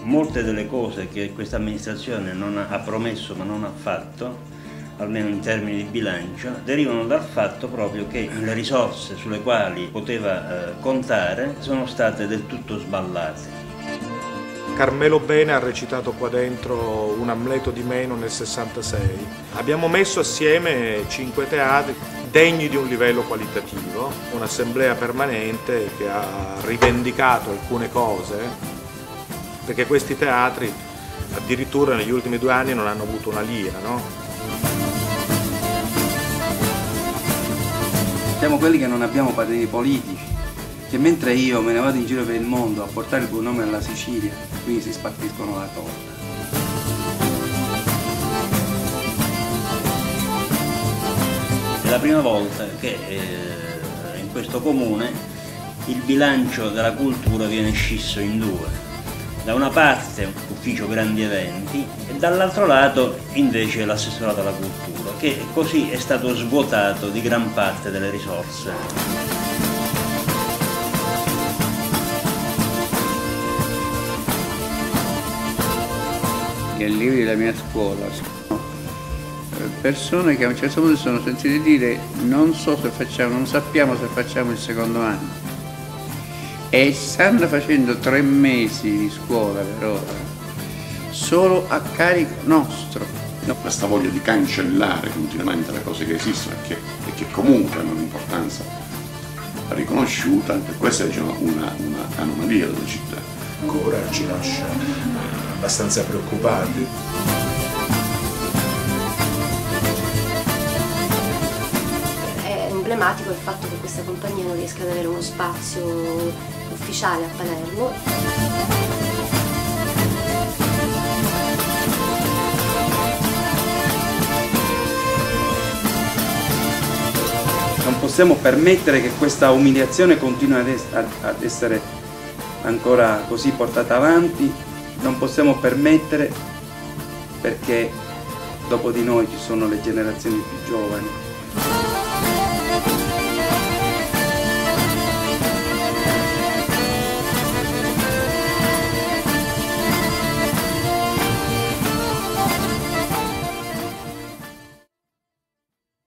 Molte delle cose che questa amministrazione ha promesso ma non ha fatto, almeno in termini di bilancio, derivano dal fatto proprio che le risorse sulle quali poteva contare sono state del tutto sballate. Carmelo Bene ha recitato qua dentro Un Amleto di meno nel 66. Abbiamo messo assieme 5 teatri degni di un livello qualitativo, un'assemblea permanente che ha rivendicato alcune cose, perché questi teatri addirittura negli ultimi 2 anni non hanno avuto una lira, no? Siamo quelli che non abbiamo partiti politici, che mentre io me ne vado in giro per il mondo a portare il buon nome alla Sicilia, qui si spartiscono la torta. È la prima volta che in questo comune il bilancio della cultura viene scisso in 2. Da una parte ufficio grandi eventi e dall'altro lato invece l'assessorato alla cultura, che così è stato svuotato di gran parte delle risorse. Gli allievi della mia scuola sono persone che a un certo punto si sono sentite dire non sappiamo se facciamo il secondo anno. E stanno facendo 3 mesi di scuola per ora, solo a carico nostro. Questa voglia di cancellare continuamente le cose che esistono e che comunque hanno un'importanza riconosciuta, per questa è una anomalia della città. Ancora ci lascia abbastanza preoccupati. È emblematico il fatto che questa compagnia non riesca ad avere uno spazio ufficiale a Palermo. Non possiamo permettere che questa umiliazione continui ad essere ancora così portata avanti, non possiamo permettere, perché dopo di noi ci sono le generazioni più giovani.